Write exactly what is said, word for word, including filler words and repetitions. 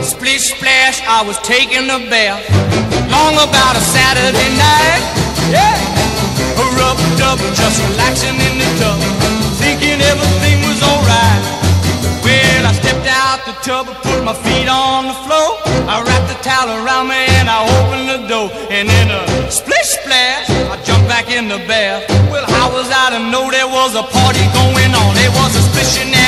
Splish splash, I was taking a bath, long about a Saturday night. Yeah, rubbed up, just relaxing in the tub, thinking everything was alright. Well, I stepped out the tub and put my feet on the floor. I wrapped the towel around me and I opened the door. And in a splish splash, I jumped back in the bath. Well, how was I to know there was a party going on? There was a splishing